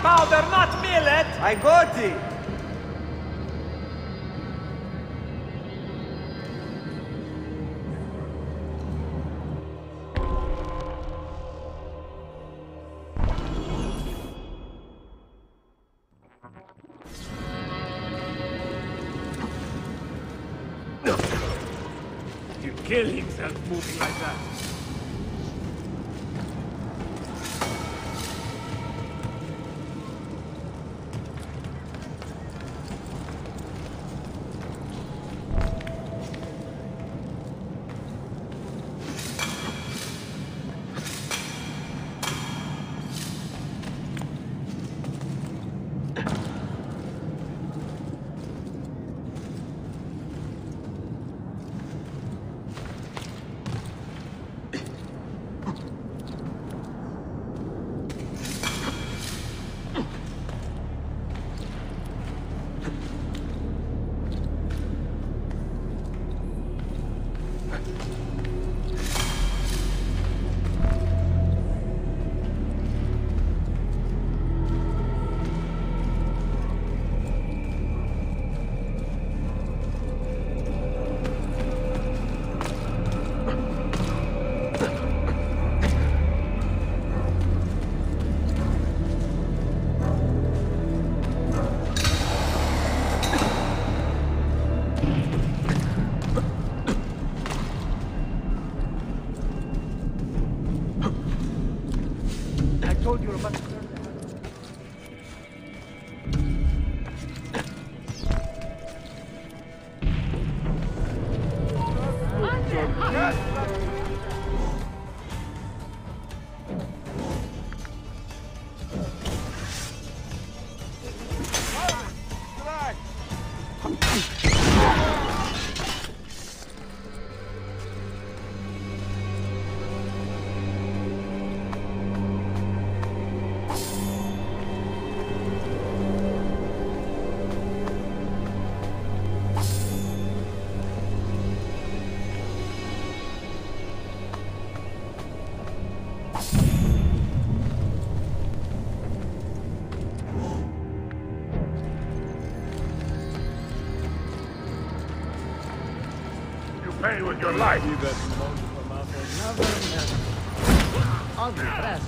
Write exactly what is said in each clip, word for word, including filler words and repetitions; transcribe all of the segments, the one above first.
powder, not millet! I got it! You kill himself moving like that. Told you about pay with your life. I'll be blessed.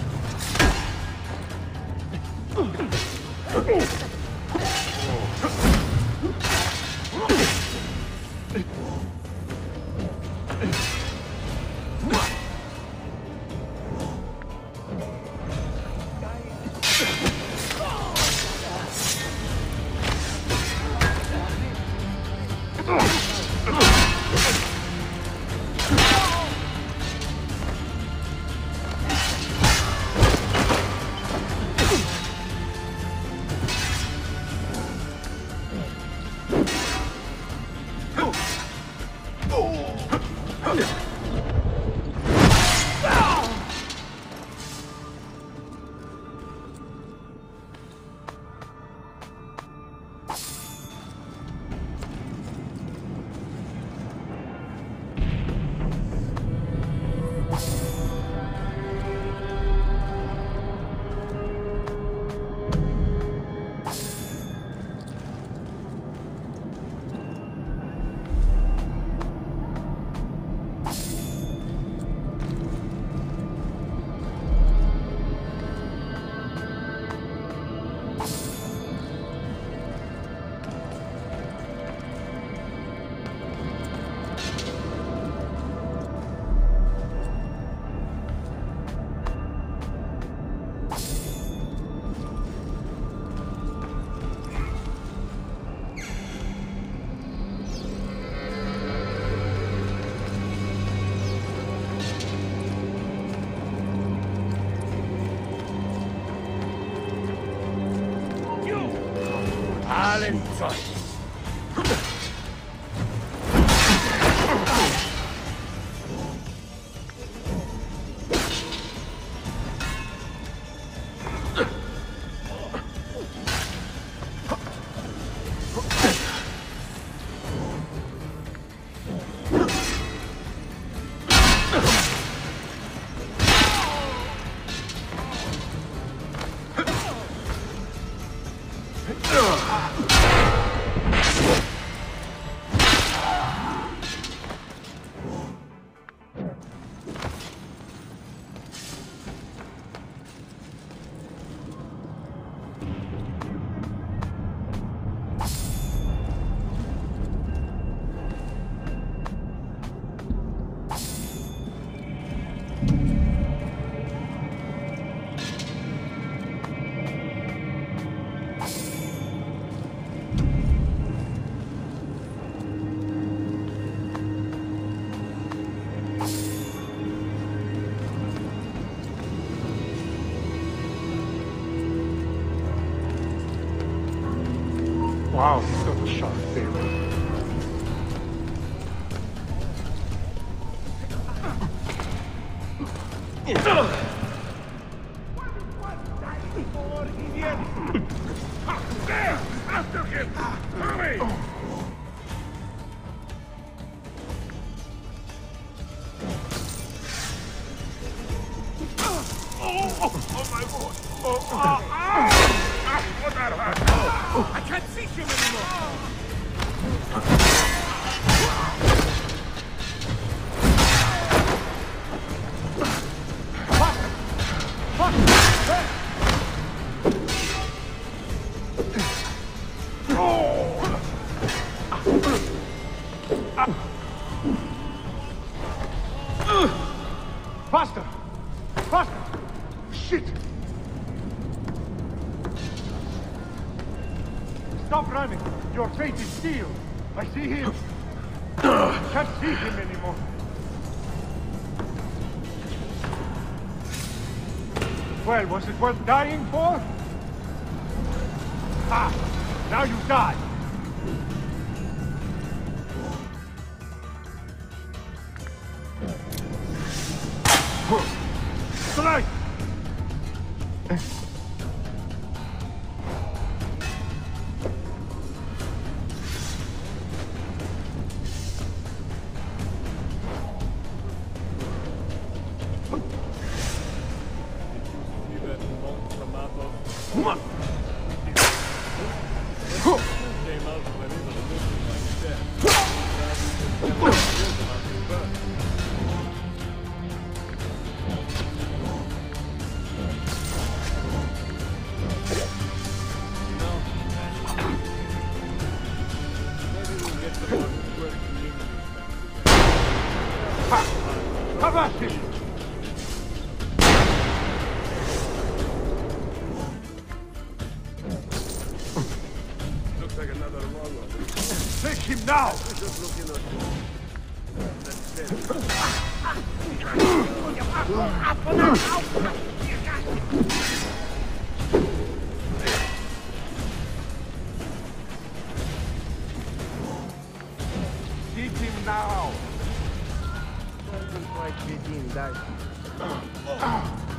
Valentine. Wow, he's got a sharp tail. There! After him! Hurry! Oh, oh, oh my God! Oh, ah, ah! Ah, what that hurt? Oh, I can't see him anymore! Faster! Faster! Shit! Stop running! Your fate is sealed! I see him! Can't see him anymore! Well, was it worth dying for? Ah! Now you die! Tonight! How about him? Looks like another wrong one. Take him now! Just looking at you. That's it. Keep him now! Doesn't quite fit in, does it?